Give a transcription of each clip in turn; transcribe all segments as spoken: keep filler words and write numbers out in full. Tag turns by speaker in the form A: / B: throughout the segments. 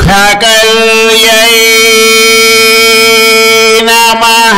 A: సుఖకల్యై నమః.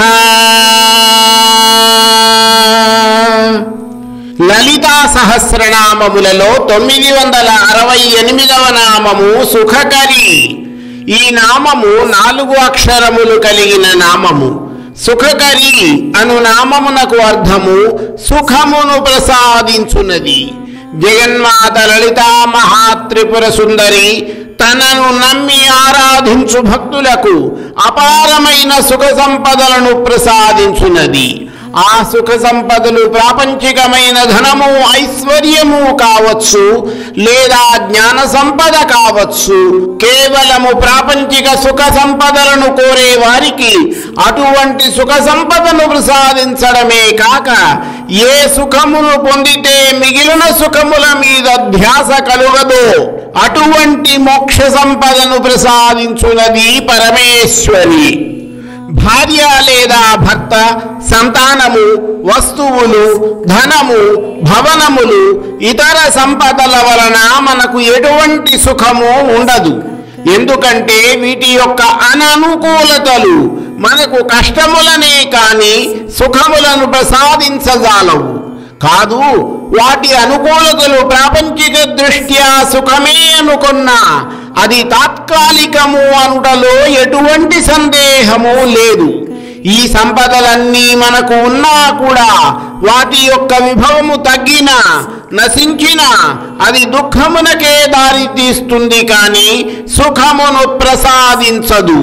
A: లలితా సహస్రనామములలో తొమ్మిది వందల అరవై ఎనిమిదవ నామము సుఖకరి. ఈ నామము నాలుగు అక్షరములు కలిగిన నామము. సుఖకరి అను నామమునకు అర్థము సుఖమును ప్రసాదించున్నది. జగన్మాత లలితా మహాత్రిపుర సుందరి తనను నమ్మి ఆరాధించు భక్తులకు అపారమైన సుఖ సంపదలను ప్రసాదించున్నది. ఆ సుఖ సంపదలు ప్రాపంచికమైన ధనము, ఐశ్వర్యము కావచ్చు, లేదా జ్ఞాన సంపద కావచ్చు. కేవలము ప్రాపంచిక సుఖ సంపదలను కోరే వారికి అటువంటి సుఖ సంపదను ప్రసాదించడమే కాక, ఏ సుఖమును పొందితే మిగిలిన సుఖముల మీద ధ్యాస కలుగదో అటువంటి మోక్ష సంపదను ప్రసాదించున్నది పరమేశ్వరి. భార్య లేదా భర్త, సంతానము, వస్తువులు, ధనము, భవనములు, ఇతర సంపదల వలన మనకు ఎటువంటి సుఖము ఉండదు. ఎందుకంటే వీటి యొక్క అననుకూలతలు మనకు కష్టములనే కాని సుఖములను ప్రసాదించజాలవు. కాదు, వాటి అనుకూలతలు ప్రాపంచిక దృష్ట్యా సుఖమే అనుకున్నా అది తాత్కాలికము అనుటలో ఎటువంటి సందేహము లేదు. ఈ సంపదలన్నీ మనకు ఉన్నా కూడా వాటి యొక్క విభవము తగ్గినా, నశించినా అది దుఃఖమునకే దారి తీస్తుంది కానీ సుఖమును ప్రసాదించదు.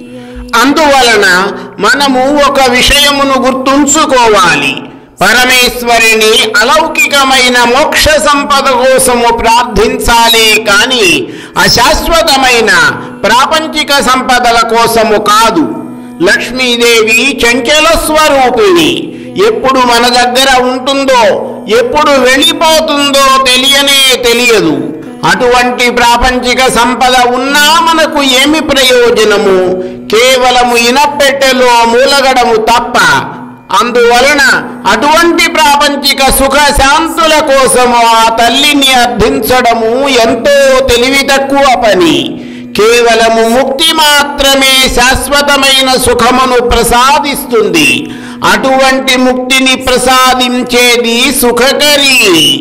A: అందువలన మనము ఒక విషయమును గుర్తుంచుకోవాలి. పరమేశ్వరిని అలౌకికమైన మోక్ష సంపద కోసము ప్రార్థించాలే కాని అశాశ్వతమైన ప్రాపంచిక సంపదల కోసము కాదు. లక్ష్మీదేవి చంచల స్వరూపిణి. ఎప్పుడు మన దగ్గర ఉంటుందో, ఎప్పుడు వెళ్ళిపోతుందో తెలియనే తెలియదు. అటువంటి ప్రాపంచిక సంపద ఉన్నా మనకు ఏమి ప్రయోజనము? కేవలము ఇనపెట్టెలో మూలగడము తప్ప. అందువలన అటువంటి ప్రాపంచిక సుఖ శాంతుల కోసము ఆ తల్లిని అర్థించడము ఎంతో తెలివి తక్కువ పని. కేవలము ముక్తి మాత్రమే శాశ్వతమైన సుఖమును ప్రసాదిస్తుంది. అటువంటి ముక్తిని ప్రసాదించేది సుఖకరి.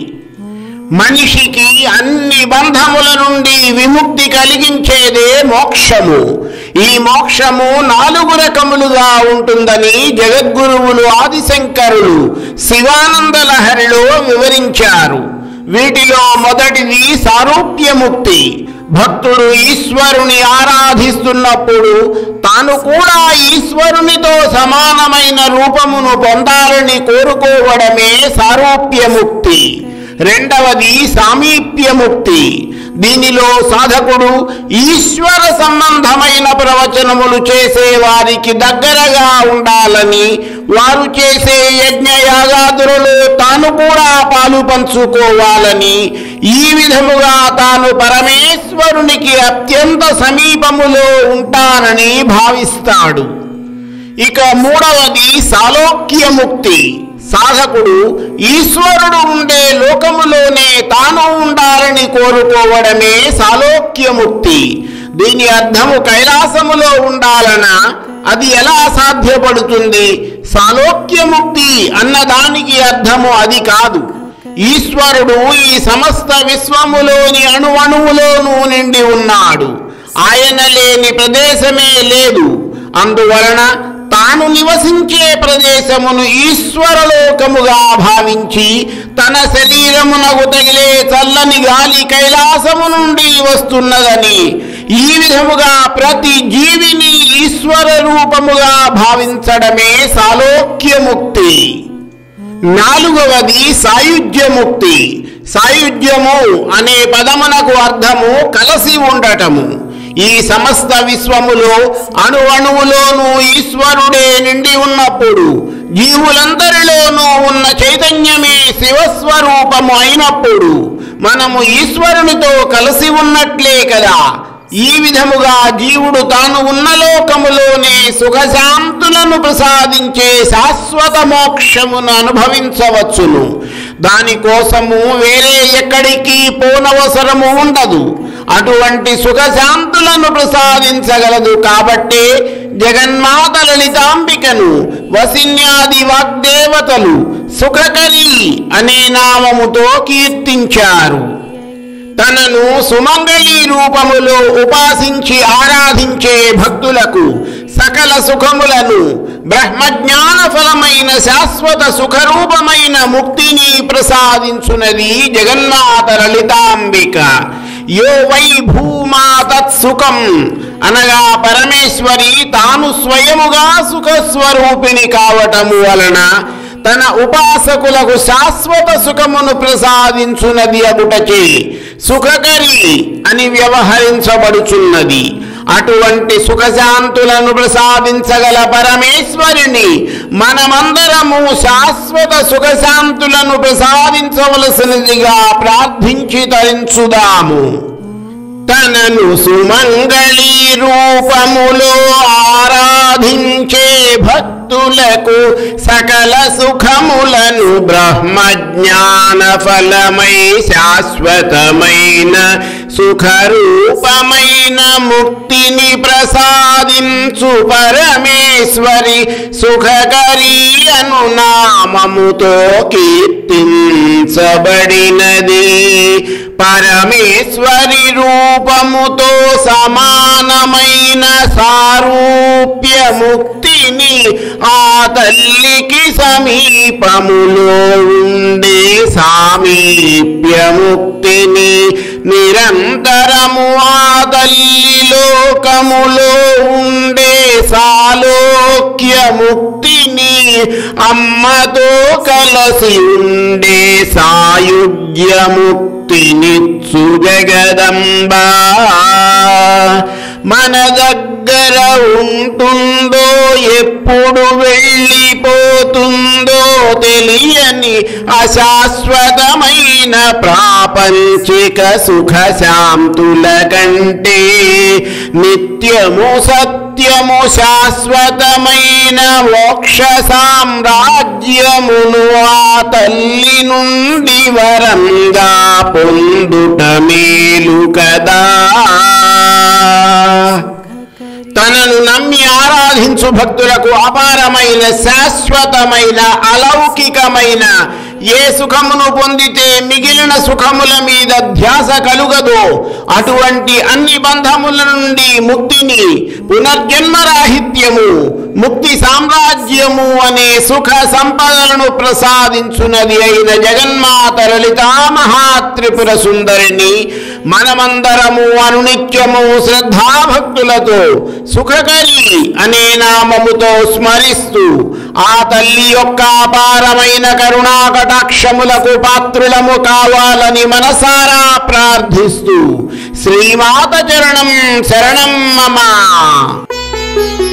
A: మనిషికి అన్ని బంధముల నుండి విముక్తి కలిగించేదే మోక్షము. ఈ మోక్షము నాలుగు రకములుగా ఉంటుందని జగద్గురువులు ఆదిశంకరులు శివానంద లహరిలో వివరించారు. వీటిలో మొదటిది సారూప్యముక్తి. భక్తుడు ఈశ్వరుని ఆరాధిస్తున్నప్పుడు తాను కూడా ఈశ్వరునితో సమానమైన రూపమును పొందాలని కోరుకోవడమే సారూప్యముక్తి. రెండవది సామీప్యముక్తి. దీనిలో సాధకుడు ఈశ్వర సంబంధమైన ప్రవచనములు చేసే వారికి దగ్గరగా ఉండాలని, వారు చేసే యజ్ఞయాగాదులలో తాను కూడా పాలు పంచుకోవాలని, ఈ విధముగా తాను పరమేశ్వరునికి అత్యంత సమీపములో ఉంటానని భావిస్తాడు. ఇక మూడవది సాలోక్యముక్తి. సాధకుడు ఈశ్వరుడు ఉండే లోకములోనే తాను ఉండాలని కోరుకోవడమే సాలోక్యముక్తి. దీని అర్థము కైలాసములో ఉండాలనా? అది ఎలా సాధ్యపడుతుంది? సాలోక్యముక్తి అన్నదానికి అర్థము అది కాదు. ఈశ్వరుడు ఈ సమస్త విశ్వములోని అణువణువులోనూ నిండి ఉన్నాడు. ఆయన లేని ప్రదేశమే లేదు. అందువలన తాను నివసించే ప్రదేశమును ఈశ్వరలోకముగా భావించి తన శరీరమునకు తగిలే చల్లని గాలి కైలాసము నుండి వస్తున్నదని, ఈ విధముగా ప్రతి జీవిని ఈశ్వర రూపముగా భావించడమే సాలోక్యముక్తి. నాలుగవది సాయుజ్యముక్తి. సాయుజ్యము అనే పదమునకు అర్థము కలసి ఉండటము. ఈ సమస్త విశ్వములో అణువణువులోనూ ఈశ్వరుడే నిండి ఉన్నప్పుడు, జీవులందరిలోనూ ఉన్న చైతన్యమే శివస్వరూపము అయినప్పుడు మనము ఈశ్వరునితో కలిసి ఉన్నట్లే కదా. ఈ విధముగా జీవుడు తాను ఉన్న లోకములోనే సుఖశాంతులను ప్రసాదించే శాశ్వత మోక్షమును అనుభవించవచ్చును. దానికోసము వేరే ఎక్కడికి పోనవసరము ఉండదు. అటువంటి సుఖశాంతులను ప్రసాదించగలదు. కాబట్టి జగన్మాత లలితాంబికను వసిన్యాది వాగ్దేవతలు సుఖకరి అనే నామముతో కీర్తించారు. తనను సుమంగళి రూపములో ఉపాసించి ఆరాధించే భక్తులకు సకల సుఖములను, బ్రహ్మజ్ఞాన ఫలమైన శాశ్వత సుఖరూపమైన ముక్తిని ప్రసాదించునది జగన్మాత లలితాంబిక. యో వై భూమా తత్సుఖం అనగా పరమేశ్వరి తాను స్వయముగా సుఖస్వరూపిణి కావటము వలన తన ఉపాసకులకు శాశ్వత సుఖమును ప్రసాదించునది అగుటచే సుఖకరి అని వ్యవహరించబడుచున్నది. అటువంటి సుఖశాంతులను ప్రసాదించగల పరమేశ్వరిని మనమందరము శాశ్వత సుఖశాంతులను ప్రసాదించవలసినదిగా ప్రార్థించి తరించుదాము. తనను సుమంగళి రూపములో ఆరాధించే భక్తులకు సకల సుఖములను బ్రహ్మజ్ఞాన ఫలమై శాశ్వతమైన సుఖరూపమైన ముక్తిని ప్రసాదించు పరమేశ్వరి సుఖకరి అను నామముతో కీర్తించబడినది. పరమేశ్వరి రూపముతో సమానమైన సారూప్య ముక్తిని ఆ తల్లికి సమీపములో ఉండే సామీప్య ముక్తిని నిరంతరము ఆ తల్లి లోకములో ఉండే సాలోక్య ముక్తిని అమ్మతో కలసి ఉండే సాయుజ్య ముక్తినిచ్చు జగదంబా. మన దగ్గర ఉంటుందో ఎప్పుడు వెళ్ళిపోతుందో తెలియని అశాశ్వతమైన ప్రాపంచిక సుఖశాంతుల కంటే నిత్యము సత్యము శాశ్వతమైన మోక్ష సామ్రాజ్యమును ఆ తల్లి నుండి వరంగా పొందుట మేలు కదా. తనను నమ్మి ఆరాధించు భక్తులకు అపారమైన శాశ్వతమైన అలౌకికమైన ఏ సుఖమును పొందితే మిగిలిన సుఖముల మీద ధ్యాస కలుగదో అటువంటి అన్ని బంధముల నుండి ముక్తిని, పునర్జన్మరాహిత్యము, ముక్తి సామ్రాజ్యము అనే సుఖ సంపదలను ప్రసాదించున్నది అయిన జగన్మాత లలితా మహాత్రిపుర సుందరిని మనమందరము అనునిత్యము శ్రద్ధాభక్తులతో సుఖకరి అనే నామముతో స్మరిస్తూ ఆ తల్లి యొక్క అపారమైన కరుణా కటాక్షములకు పాత్రులము కావాలని మనసారా ప్రార్థిస్తూ శ్రీమాత చరణం శరణం మమ.